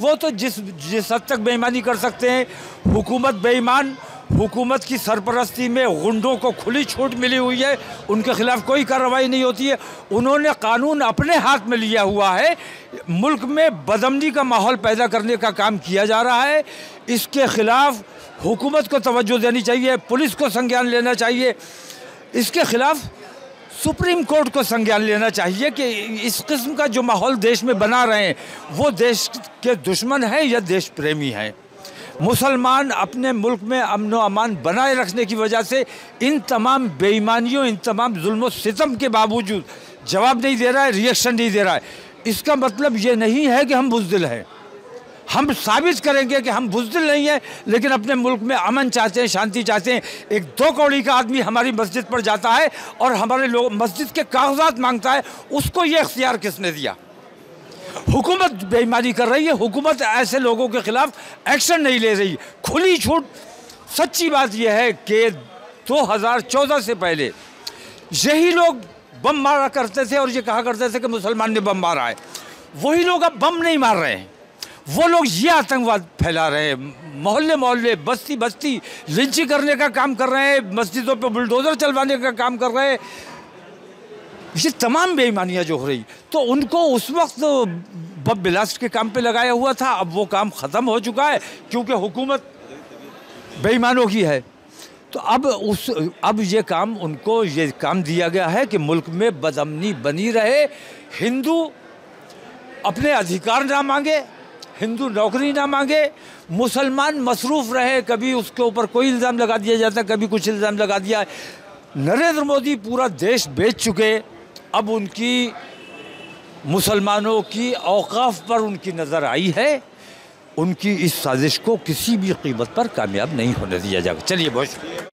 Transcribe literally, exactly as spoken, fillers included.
वो तो जिस जिस हद तक बेईमानी कर सकते हैं, हुकूमत बेईमान, हुकूमत की सरपरस्ती में गुंडों को खुली छूट मिली हुई है, उनके खिलाफ कोई कार्रवाई नहीं होती है। उन्होंने कानून अपने हाथ में लिया हुआ है, मुल्क में बदअमनी का माहौल पैदा करने का काम किया जा रहा है। इसके खिलाफ हुकूमत को तवज्जो देनी चाहिए, पुलिस को संज्ञान लेना चाहिए, इसके खिलाफ सुप्रीम कोर्ट को संज्ञान लेना चाहिए कि इस किस्म का जो माहौल देश में बना रहे हैं वो देश के दुश्मन हैं या देश प्रेमी हैं। मुसलमान अपने मुल्क में अमन व अमान बनाए रखने की वजह से इन तमाम बेईमानियों, इन तमाम जुल्म सितम के बावजूद जवाब नहीं दे रहा है, रिएक्शन नहीं दे रहा है। इसका मतलब ये नहीं है कि हम बुज़दिल हैं। हम साबित करेंगे कि हम बुज़दिल नहीं हैं, लेकिन अपने मुल्क में अमन चाहते हैं, शांति चाहते हैं। एक दो कौड़ी का आदमी हमारी मस्जिद पर जाता है और हमारे लोग मस्जिद के कागजात मांगता है, उसको ये इख्तियार किसने दिया? हुकूमत बेईमानी कर रही है, हुकूमत ऐसे लोगों के खिलाफ एक्शन नहीं ले रही, खुली छूट। सच्ची बात यह है कि दो हज़ार चौदह से पहले यही लोग बम मारा करते थे और ये कहा करते थे कि मुसलमान ने बम मारा है। वही लोग अब बम नहीं मार रहे हैं, वो लोग ये आतंकवाद फैला रहे हैं, मोहल्ले मोहल्ले, बस्ती बस्ती लिंचिंग करने का काम कर रहे हैं, मस्जिदों पर बुलडोज़र चलवाने का काम कर रहे हैं। ये तमाम बेईमानियाँ जो हो रही, तो उनको उस वक्त बम ब्लास्ट के काम पे लगाया हुआ था, अब वो काम ख़त्म हो चुका है क्योंकि हुकूमत बेईमानों की है। तो अब उस अब ये काम उनको ये काम दिया गया है कि मुल्क में बदअमनी बनी रहे, हिंदू अपने अधिकार ना मांगे, हिंदू नौकरी ना मांगे, मुसलमान मसरूफ़ रहे, कभी उसके ऊपर कोई इल्ज़ाम लगा दिया जाता, कभी कुछ इल्ज़ाम लगा दिया। नरेंद्र मोदी पूरा देश बेच चुके, अब उनकी मुसलमानों की औकाफ पर उनकी नज़र आई है। उनकी इस साजिश को किसी भी कीमत पर कामयाब नहीं होने दिया जाएगा। चलिए बहुत शुक्रिया।